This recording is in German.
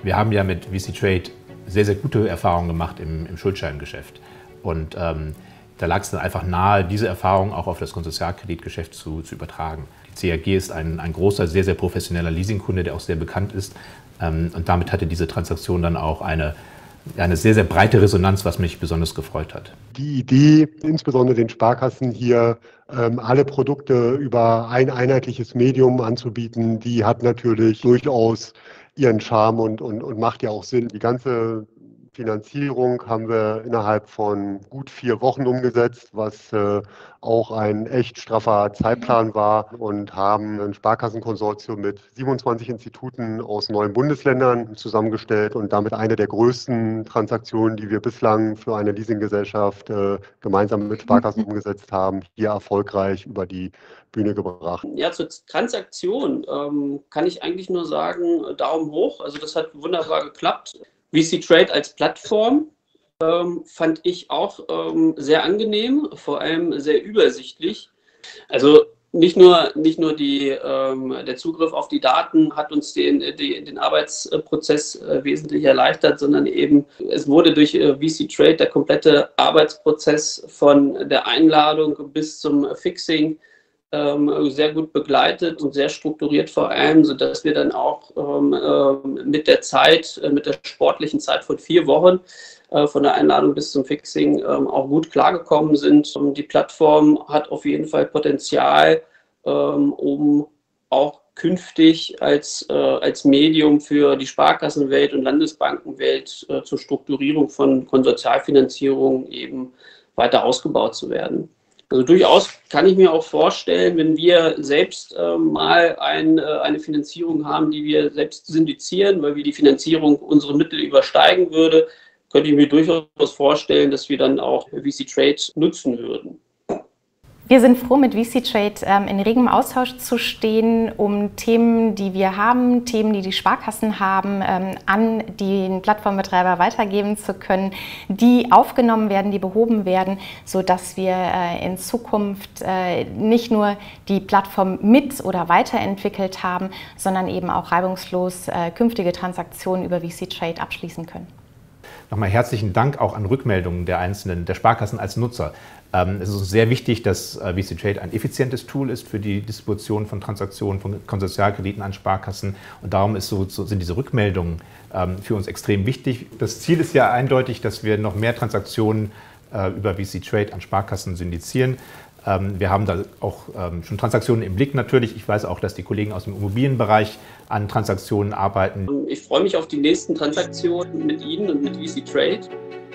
Wir haben ja mit VC Trade sehr, sehr gute Erfahrungen gemacht im Schuldscheingeschäft. Und da lag es dann einfach nahe, diese Erfahrung auch auf das Konsortialkreditgeschäft zu übertragen. Die CAG ist ein großer, sehr, sehr professioneller Leasingkunde, der auch sehr bekannt ist. Und damit hatte diese Transaktion dann auch eine sehr, sehr breite Resonanz, was mich besonders gefreut hat. Die Idee, insbesondere den Sparkassen hier alle Produkte über ein einheitliches Medium anzubieten, die hat natürlich durchaus ihren Charme und macht ja auch Sinn. Die ganze Finanzierung haben wir innerhalb von gut 4 Wochen umgesetzt, was auch ein echt straffer Zeitplan war, und haben ein Sparkassenkonsortium mit 27 Instituten aus 9 Bundesländern zusammengestellt und damit eine der größten Transaktionen, die wir bislang für eine Leasinggesellschaft gemeinsam mit Sparkassen umgesetzt haben, hier erfolgreich über die Bühne gebracht. Ja, zur Transaktion kann ich eigentlich nur sagen, Daumen hoch. Also das hat wunderbar geklappt. VC Trade als Plattform fand ich auch sehr angenehm, vor allem sehr übersichtlich. Also nicht nur der Zugriff auf die Daten hat uns den Arbeitsprozess wesentlich erleichtert, sondern eben es wurde durch VC Trade der komplette Arbeitsprozess von der Einladung bis zum Fixing sehr gut begleitet und sehr strukturiert vor allem, sodass wir dann auch mit der sportlichen Zeit von 4 Wochen von der Einladung bis zum Fixing auch gut klargekommen sind. Die Plattform hat auf jeden Fall Potenzial, um auch künftig als Medium für die Sparkassenwelt und Landesbankenwelt zur Strukturierung von Konsortialfinanzierung eben weiter ausgebaut zu werden. Also durchaus kann ich mir auch vorstellen, wenn wir selbst mal eine Finanzierung haben, die wir selbst syndizieren, weil wir die Finanzierung unsere Mittel übersteigen würde, könnte ich mir durchaus vorstellen, dass wir dann auch VC Trade nutzen würden. Wir sind froh, mit VC Trade in regem Austausch zu stehen, um Themen, die wir haben, Themen, die die Sparkassen haben, an den Plattformbetreiber weitergeben zu können, die aufgenommen werden, die behoben werden, sodass wir in Zukunft nicht nur die Plattform mit- oder weiterentwickelt haben, sondern eben auch reibungslos künftige Transaktionen über VC Trade abschließen können. Nochmal herzlichen Dank auch an Rückmeldungen der Sparkassen als Nutzer. Es ist uns sehr wichtig, dass VC Trade ein effizientes Tool ist für die Distribution von Transaktionen, von Konsortialkrediten an Sparkassen. Und darum sind diese Rückmeldungen für uns extrem wichtig. Das Ziel ist ja eindeutig, dass wir noch mehr Transaktionen über VC Trade an Sparkassen syndizieren. Wir haben da auch schon Transaktionen im Blick natürlich. Ich weiß auch, dass die Kollegen aus dem Immobilienbereich an Transaktionen arbeiten. Ich freue mich auf die nächsten Transaktionen mit Ihnen und mit VC Trade.